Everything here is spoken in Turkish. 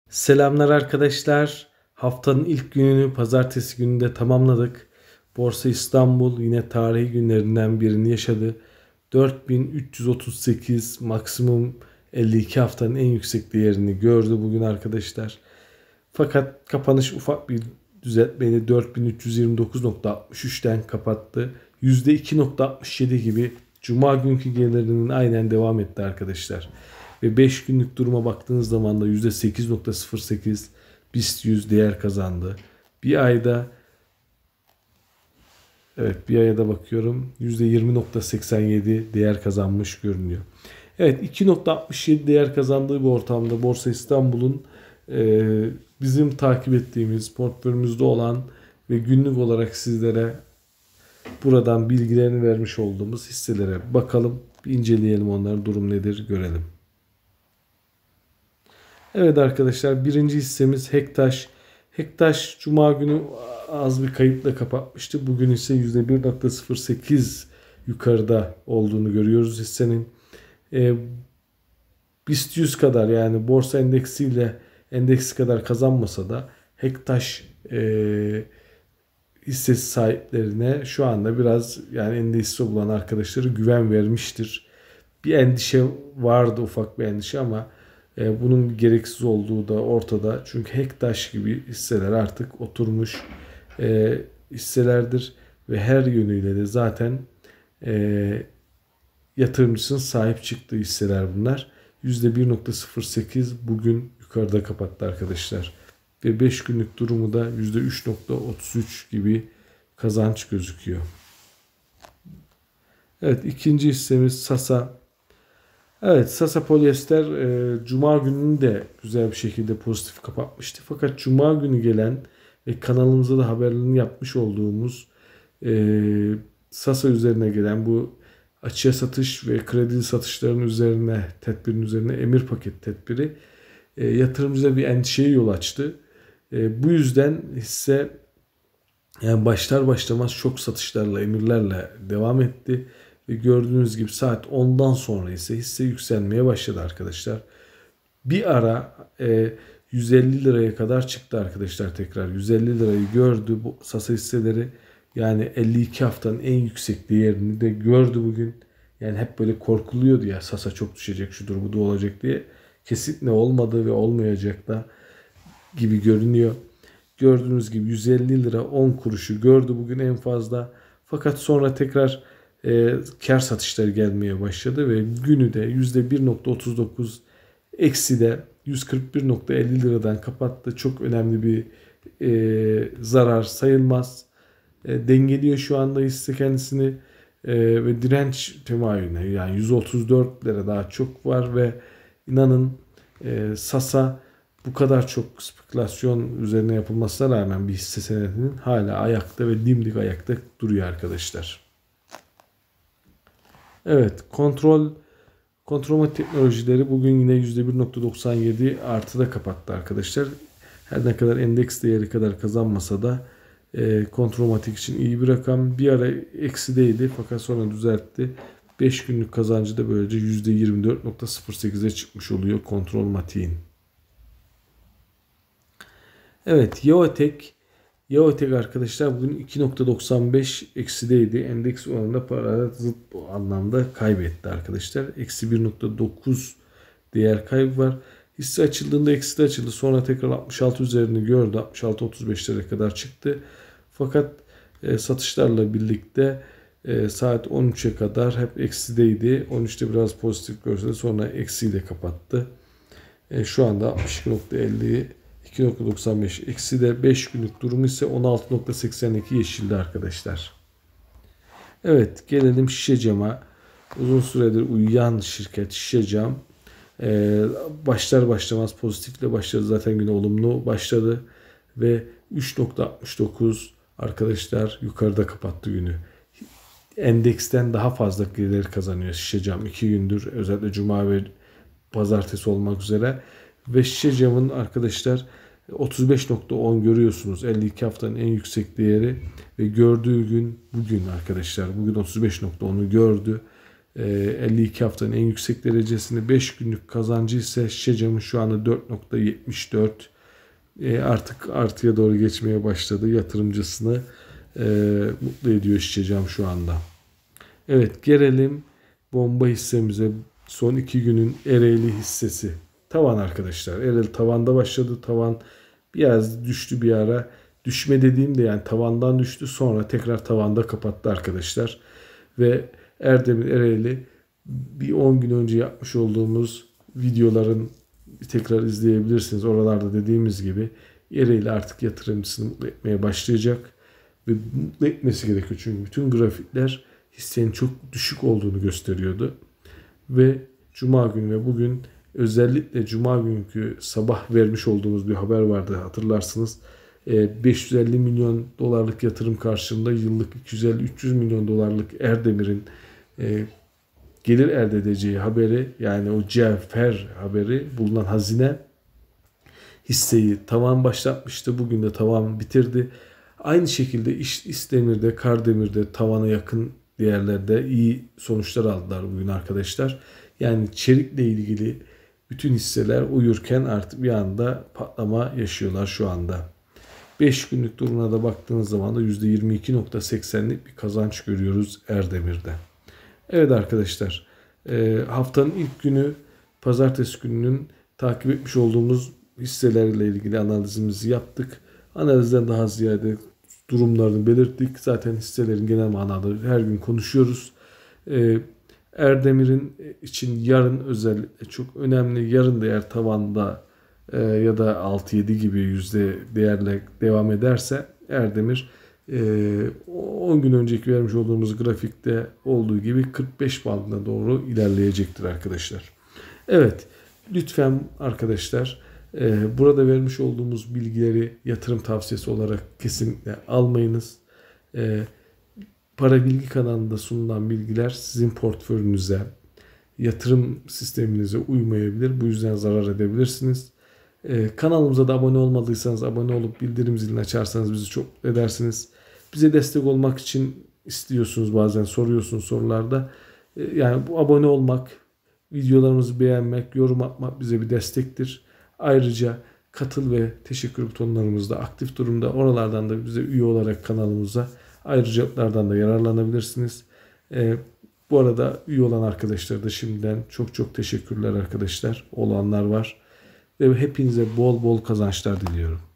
Selamlar arkadaşlar. Haftanın ilk gününü pazartesi gününde tamamladık. Borsa İstanbul yine tarihi günlerinden birini yaşadı. 4338 maksimum 52 haftanın en yüksek değerini gördü bugün arkadaşlar. Fakat kapanış ufak bir düzeltmeyle 4329.63'ten kapattı. %2.67 gibi Cuma günkü gelirinin aynen devam etti arkadaşlar. Ve 5 günlük duruma baktığınız zaman da %8.08 BIST 100 değer kazandı. Bir ayda bir aya da bakıyorum %20.87 değer kazanmış görünüyor. Evet, 2.67 değer kazandığı bir ortamda Borsa İstanbul'un bizim takip ettiğimiz portföyümüzde olan ve günlük olarak sizlere buradan bilgilerini vermiş olduğumuz hisselere bakalım, inceleyelim, onların durum nedir görelim. Evet arkadaşlar, birinci hissemiz Hektaş. Hektaş Cuma günü az bir kayıpla kapatmıştı. Bugün ise %1.08 yukarıda olduğunu görüyoruz hissenin. BIST 100 kadar, yani borsa endeksi kadar kazanmasa da Hektaş hissesi sahiplerine şu anda biraz, yani endişesi olan arkadaşları güven vermiştir. Bir endişe vardı, ufak bir endişe, ama bunun gereksiz olduğu da ortada. Çünkü Hektaş gibi hisseler artık oturmuş hisselerdir ve her yönüyle de zaten yatırımcısının sahip çıktığı hisseler bunlar. %1.08 bugün yukarıda kapattı arkadaşlar. Ve 5 günlük durumu da %3.33 gibi kazanç gözüküyor. Evet, ikinci hissemiz Sasa. Evet, Sasa Polyester Cuma gününü de güzel bir şekilde pozitif kapatmıştı. Fakat Cuma günü gelen ve kanalımızda da haberlerini yapmış olduğumuz Sasa üzerine gelen bu açığa satış ve kredili satışların üzerine, tedbirin üzerine emir paket tedbiri yatırımcıda bir endişeye yol açtı. Bu yüzden hisse yani başlar başlamaz çok satışlarla, emirlerle devam etti. Ve gördüğünüz gibi saat 10'dan sonra ise hisse yükselmeye başladı arkadaşlar. Bir ara 150 liraya kadar çıktı arkadaşlar tekrar. 150 lirayı gördü bu Sasa hisseleri. Yani 52 haftanın en yüksek değerini de gördü bugün. Yani hep böyle korkuluyordu ya, Sasa çok düşecek, şudur bu da olacak diye. Kesinlikle olmadı ve olmayacak da gibi görünüyor. Gördüğünüz gibi 150 lira 10 kuruşu gördü bugün en fazla. Fakat sonra tekrar kar satışları gelmeye başladı ve günü de %1.39 eksi de 141.50 liradan kapattı. Çok önemli bir zarar sayılmaz. Dengeliyor şu anda hisse kendisini ve direnç temayülüne, yani 134 lira daha çok var ve inanın Sasa bu kadar çok spekülasyon üzerine yapılmasına rağmen bir hisse senedinin hala ayakta ve dimdik ayakta duruyor arkadaşlar. Evet, kontrol teknolojileri bugün yine %1.97 artıda kapattı arkadaşlar. Her ne kadar endeks değeri kadar kazanmasa da kontrolmatik için iyi bir rakam. Bir ara eksideydi fakat sonra düzeltti. 5 günlük kazancı da böylece %24.08'e çıkmış oluyor kontrolmatiğin. Evet, Yeotek arkadaşlar bugün 2.95 eksideydi. Endeks oranında para zıt bu anlamda kaybetti arkadaşlar. Eksi 1.9 değer kaybı var. Hisse açıldığında ekside açıldı. Sonra tekrar 66 üzerini gördü. 66-35'lere kadar çıktı. Fakat satışlarla birlikte saat 13'e kadar hep eksideydi. 13'te biraz pozitif görse de sonra eksiyle kapattı. Şu anda 62.50, 2.95 eksi de 5 günlük durumu ise 16.82 yeşildi arkadaşlar. Evet, gelelim Şişecam'a. Uzun süredir uyuyan şirket Şişecam. Başlar başlamaz pozitifle başladı. Zaten güne olumlu başladı. Ve 3.69 arkadaşlar yukarıda kapattı günü. Endeksten daha fazla gelir kazanıyor Şişecam 2 gündür. Özellikle Cuma ve Pazartesi olmak üzere. Ve Şişecam'ın arkadaşlar 35.10 görüyorsunuz. 52 haftanın en yüksek değeri ve gördüğü gün bugün arkadaşlar. Bugün 35.10'u gördü. 52 haftanın en yüksek derecesinde, 5 günlük kazancı ise Şecam'ın şu anda 4.74. Artık artıya doğru geçmeye başladı. Yatırımcısını mutlu ediyor Şecam şu anda. Evet, gelelim bomba hissemize. Son 2 günün Ereğli hissesi. Tavan arkadaşlar. Ereğli tavanda başladı. Tavan biraz düştü bir ara. Düşme dediğimde yani tavandan düştü. Sonra tekrar tavanda kapattı arkadaşlar. Ve Erdemir Ereğli bir 10 gün önce yapmış olduğumuz videoların tekrar izleyebilirsiniz. Oralarda dediğimiz gibi Ereğli artık yatırımcısını mutlu etmeye başlayacak. Ve mutlu etmesi gerekiyor. Çünkü bütün grafikler hissenin çok düşük olduğunu gösteriyordu. Ve Cuma günü ve bugün özellikle Cuma günkü sabah vermiş olduğumuz bir haber vardı, hatırlarsınız. 550 milyon dolarlık yatırım karşılığında yıllık 250-300 milyon dolarlık Erdemir'in gelir elde edeceği haberi, yani o cevher haberi, bulunan hazine hisseyi tavan başlatmıştı. Bugün de tavan bitirdi. Aynı şekilde İstemir'de, Kardemir'de tavana yakın değerlerde iyi sonuçlar aldılar bugün arkadaşlar. Yani çelikle ilgili bütün hisseler uyurken artık bir anda patlama yaşıyorlar şu anda. 5 günlük durumuna da baktığınız zaman da %22.80'lik bir kazanç görüyoruz Erdemir'de. Evet arkadaşlar, haftanın ilk günü pazartesi gününün takip etmiş olduğumuz hisselerle ilgili analizimizi yaptık. Analizden daha ziyade durumlarını belirttik. Zaten hisselerin genel manada her gün konuşuyoruz. Erdemir'in için yarın özellikle çok önemli. Yarın da eğer tavanda ya da 6-7 gibi yüzde değerle devam ederse Erdemir 10 gün önceki vermiş olduğumuz grafikte olduğu gibi 45 bandına doğru ilerleyecektir arkadaşlar. Evet, lütfen arkadaşlar burada vermiş olduğumuz bilgileri yatırım tavsiyesi olarak kesinlikle almayınız. Para Bilgi kanalında sunulan bilgiler sizin portföyünüze, yatırım sisteminize uymayabilir. Bu yüzden zarar edebilirsiniz. Kanalımıza da abone olmadıysanız abone olup bildirim zilini açarsanız bizi çok edersiniz. Bize destek olmak için istiyorsunuz, bazen soruyorsunuz sorularda. Yani bu abone olmak, videolarımızı beğenmek, yorum atmak bize bir destektir. Ayrıca katıl ve teşekkür butonlarımız da aktif durumda. Oralardan da bize üye olarak kanalımıza ayrıcalıklardan da yararlanabilirsiniz. Bu arada üye olan arkadaşlara da şimdiden çok çok teşekkürler arkadaşlar. Olanlar var. Ve hepinize bol bol kazançlar diliyorum.